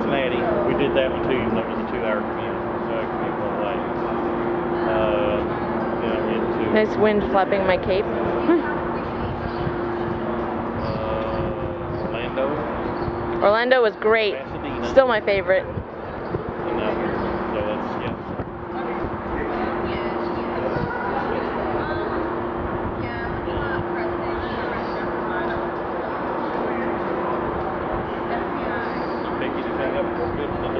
Cincinnati. We did that one too, even though it was a 2-hour commute. One way. Then I went to Nice wind flapping my cape. Orlando. Orlando was great. Pasadena. Still my favorite. And now here. So that's, yeah. Pick anything up for good.